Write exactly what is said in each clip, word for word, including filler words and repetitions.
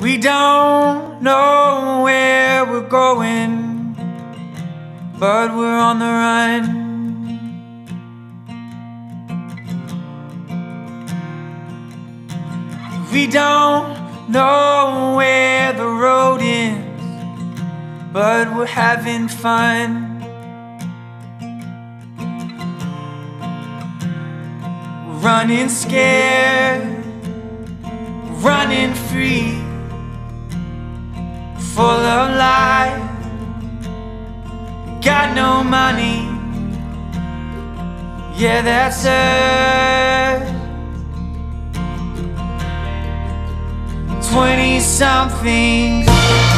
We don't know where we're going, but we're on the run. We don't know where the road ends, but we're having fun. We're running scared, running free, full of life, got no money. Yeah, that's us. Twenty-somethings.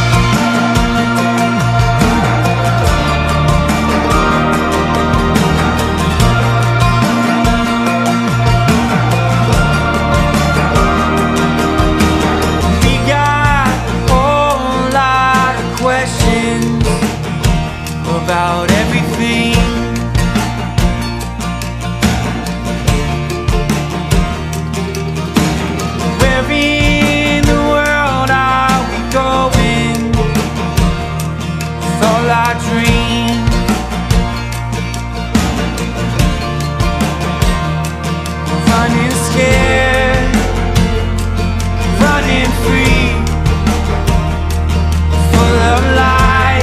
About everything. Where in the world are we going with all our dreams? Running scared, running free, full of life.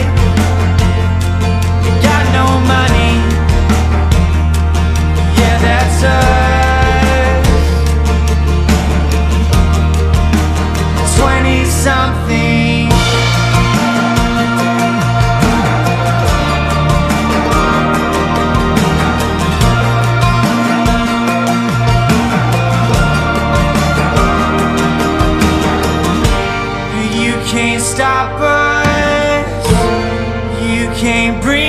Twenty-something. You can't stop us, you can't bring